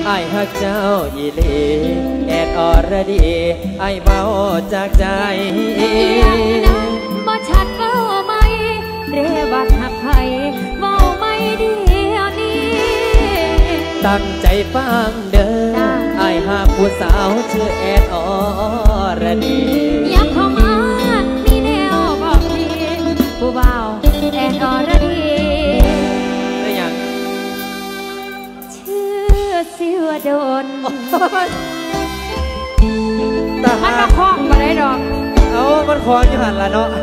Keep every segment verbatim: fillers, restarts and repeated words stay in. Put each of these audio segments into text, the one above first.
ไอ้ฮักเจ้าอีหลีแอดอรดีไอ้เบาจากใจบ่ชัดเบ้าไหมเรวัดหักไผ่เบ้าไม่ดีอันนี้ตั้งใจฟังเด้อไอ้ฮักผู้สาวชื่อแอดอรดีอยากเข้ามามีแนวบอกพี่ผู้เบาแอดอรดีได้ยังชื่อสิวดลมันมาคล้องมาได้ดอกเอามันคล้องอยู่หันละเนาะ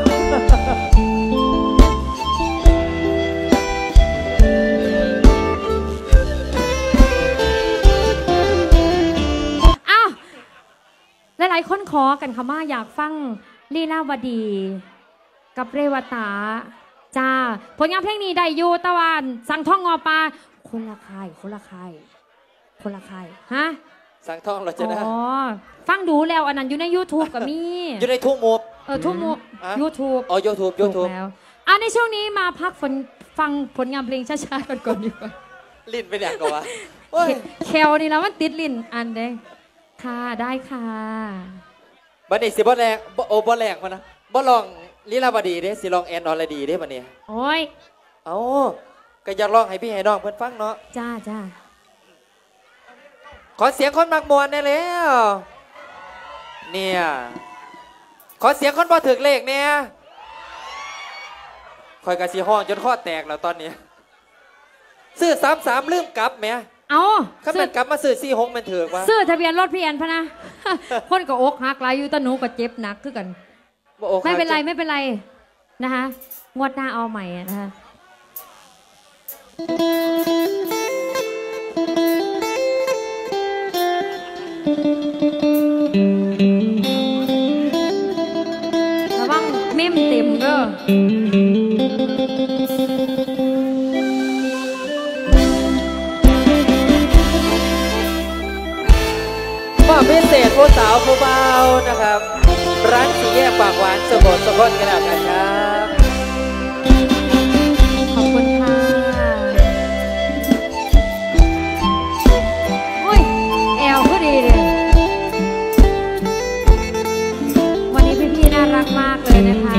หลายๆคนขอกันค่ะมาอยากฟังลีลาวดีกับเรวตาจ้าผลงานเพลงนี้ได้อยู่ตะวันสั่งท่องงอปลาคนละค่ายคนละค่ายคนละค่ายฮะสั่งท่องเราจะได้อ๋อฟังดูแล้วอันนั้นอยู่ใน ยูทูบ ก็มีอยู่ในทูบมูฟเออทูบมูฟ ยูทูบอ๋อ ยูทูบ ยูทูบแล้วอ่ะในช่วงนี้มาพักฝนฟังผลงานเพลงช้าๆกันก่อนดีกว่าลิ้นไปเนี่ยก่อนแคลนี่แล้วมันติดลิ้นอันเด้ค่ะได้ค่ะบัดนี้สิบ่แรงโอ้บ่แรงมานะบ่ลองลีลาวดีเด้สิลองแอนอรดีเด้บัดนี้โอ้ยเอ้าก็อยากลองให้พี่ให้น้องเพิ่นฟังเนาะจ้าจ้าขอเสียงคนมักมวนได้แล้วเนี่ยขอเสียงคนบ่ถึกเลขเนี่ยคอยกะสิห้องจนข้อแตกแล้วตอนนี้ซื้อสามสามลืมกลับแม่เอาข้ามันกลับมาซื้อสี่หกมันถือกว่าซื้อทะเบียนรถพี่แอนพะนะคนก็อกหักหลายอยู่ตะหนูก็เจ็บหนักคือกันไม่เป็นไรไม่เป็นไรนะคะงวดหน้าเอาใหม่นะคะระวังเม้มเต็มเด้อพิเศษผู้สาวผู้เบานะครับร้านสีแยกปากหวานสมบูรณ์สมบูรณ์กันแล้วกันครับขอบคุณค่ะโอ้ยแอลก็ดีเลยวันนี้พี่ๆน่ารักมากเลยนะคะ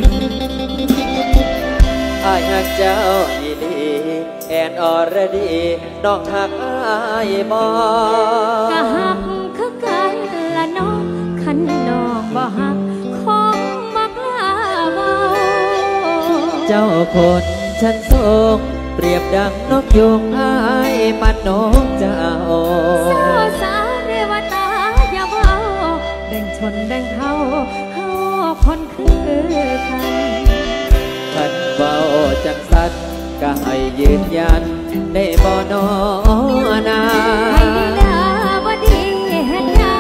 อ้ายฮักเจ้าอีหลีแอนอรดีน้องฮักอ้ายบ่ก็ฮักน้องขันน้องบ่ฮักของมักลาเมาเจ้าคนฉันส่งเปรียบดังนกยุงอ้ายมันนกเจ้าสาวสาวเรวตาอย่าเบาแบ่งชนแบ่งเฮาเฮาคนคือกันขันเบาจังสันก็ให้ยืนยันได้บ่นอนาให้ลีลาวดีเฮ็ดยัง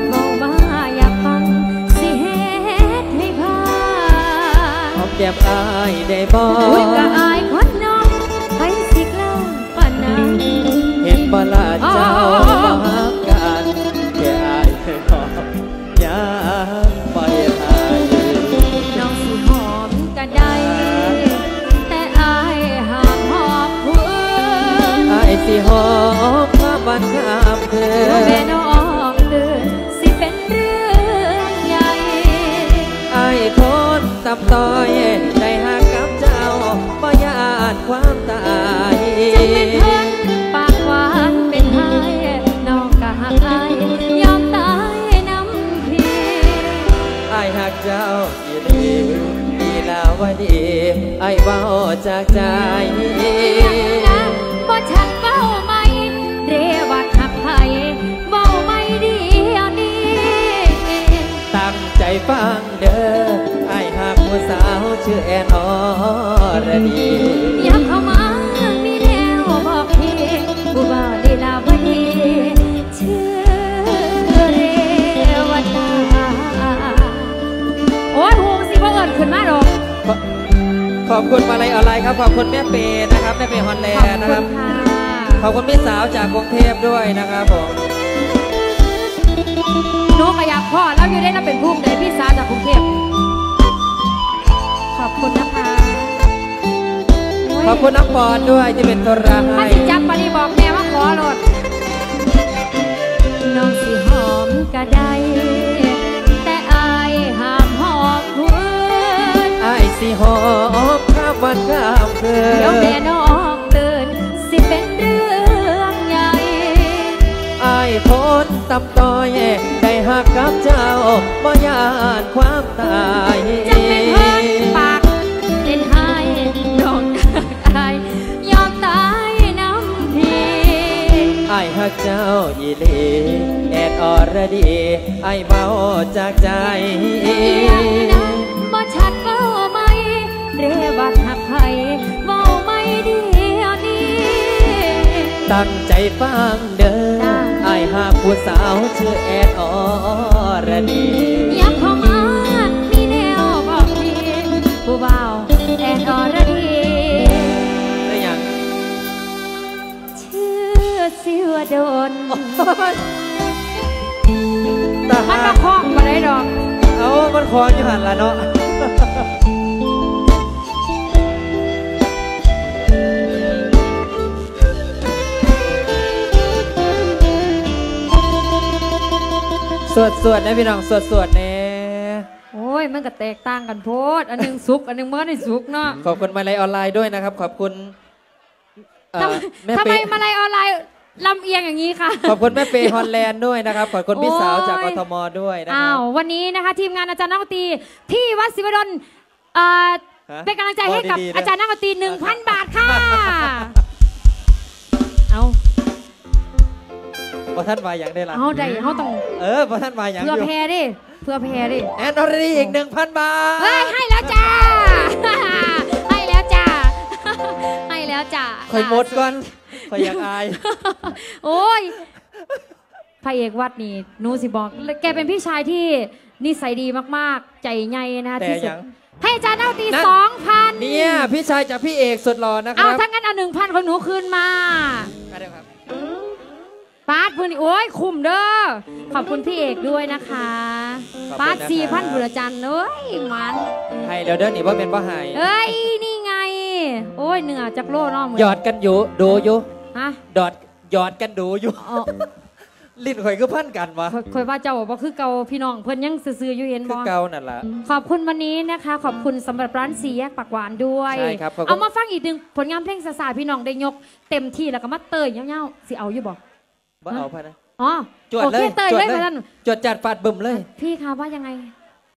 แก้มอายได้บ่อุ้ยกะอายคนน้องให้สิกล้าปานนั้นเห็นบ่ล่ะเจ้าบ่ฮักกันแค่อายเคยหอมยังบ่หายน้องสิหอมก็ได้แต่อายห้ามหอมผู้อื่นอายสิหอมมาบัดงามเด้อแม่น้องเดินสิเป็นเรื่องใหญ่อายคนตับต่อยได้หักกับเจ้าบ่ยานความตายจะเป็นเพื่อนปากหวานเป็นไห้น้องก็หักอายยอมตายน้ำพี่อายหักเจ้าอีหลีลีลาวดีอายเว้าจากใจนะบ่ชัดเว้าไหมเรวัดหักไผ่เว้าไม่ดีอันนี้ตั้งใจฟังเด้อไอ้หักผู้สาวชื่อแอนอรดีอยากเข้ามามีแนวบอกพี่ผู้บ่าวลีลาวดีชื่อเรวตาโอ้ยหูสิบ่เอิญขึ้นมาดอกขอบคุณมาลัยออนไลน์ครับขอบคุณแม่เปย์นะครับแม่เปย์ฮอนแลนด์นะครับขอบคุณพี่สาวจากกรุงเทพด้วยนะครับผมหนูก็อยากพ่อแล้วอยู่ได้แล้วเป็นภูมิใจพี่สาวจากกรุงเทพขอบคุณนะคะขอบคุณน้องปอนด้วยที่เป็นตัวร้ายถ้าสิจับปารีบอกแม่ว่าขอรถวันข้ามคืนเดี๋ยวแม่น้องตื่นสิเป็นเรื่องใหญ่อายพ้นตำต้อยได้หักกับเจ้าบ่ยานความตายจะเป็นเพิ่นปากเล่นให้ดอกอายยอมตายน้ำพีอายหักเจ้าอีหลีแอดอรดีไอายเบาจากใจอย่างนั้นบ่ชัดเว้าไหมเรวัดหักไผเว้าไม่เดียวนี้ตั้งใจฟังเด้อไอายหักผู้สาวชื่อแอดอรดียับเข้ามามีแนวบอกพี่ผู้เบาแอนอรดีได้ยังชื่อสิวดลตามันหัมาก คล้องมาได้ดอกเอามันคออยู่หันละเนาะ สวดสวดนะพี่น้องสวดสวดเน่โอ้ยมันก็แตกต่างกันโพดอันหนึงสุกอันหนึงเมื่อในสุกเนาะขอบคุณมาลัยออนไลน์ด้วยนะครับ ขอบคุณเอ่อทำไมแม่ทำไมเป๊ะมาลายออนไลน์ลำเอียงอย่างนี้คะขอบคุณแม่เปย์ฮอลแลนด์ด้วยนะครับ ขอบคุณพี่สาวโอ้ยจากกทมด้วยนะคอ้ารับววันนี้นะคะทีมงานอาจารย์นักดนตรีพี่วัดศิวดลเอ่อฮะเป็นกำลังใจให้กับบอกดีๆนะอาจารย์นักดนตรีหนึ่งพันบาทค่ะ เอาพอท่านมาอย่างได้ละเอาได้เขาต้องเออพอท่านมาอย่างเพื่ออยู่แพ้ดิเพื่อแพ้ดิแอนอรดีอีกหนึ่งพันบาทเฮ้ยให้แล้วจ้า ให้แล้วจ้า ให้แล้วจ้าคอยหมดก่อนคอยอยากอายโอ้ยพระเอกวัดนี่หนูสิบอก แกเป็นพี่ชายที่นิสัยดีมากๆ ใจใหญ่นะแต่ที่สุยัดงให้อาจารย์เอาตีนั่นสองพันเนี่ยพี่ชายจากพี่เอกสุดหล่อนะคเอารับถ้างั้นเอาหนึ่งพันของหนูคืนมามาเดี๋ยวครับปาดพื้นโอ้ยคุ้มเด้อ ขอบคุณพี่เอกด้วยนะคะปาดสี่พันบุรจันทร์เอ้ยมันให้เดี๋ยวเดินหนีว่าเป็นป้าหายเอ้ย นี่ไง โอ้ยเหนือจากโลกน้องหยอดกันอยู่ดูอยู่ฮะดอดหยอดกันดูอยู่อ๋อลิ้นข่อยก็พันกันวะคอยว่าเจ้าบ่คือเก่าพี่น้องเพิ่นยังซื่อๆอยู่เห็นคืบ่อเกานั่นแหละขอบคุณวันนี้นะคะ ขอบคุณสำหรับร้านสีแยกปากหวานด้วยใช่ครับขอบคุณเอามาฟังอีกหนึ่งผลงานเพลงสาๆพี่น้องได้ยกเต็มที่แล้วก็มาเตยเงี้ยวๆสิเอาอยู่บ่ว่าเอาพะนะอ๋อจวดโอเลเคยเตยจวดเลยเลยมาท่านจวดจัดฟาดบึมเลยพี่คะว่ายังไง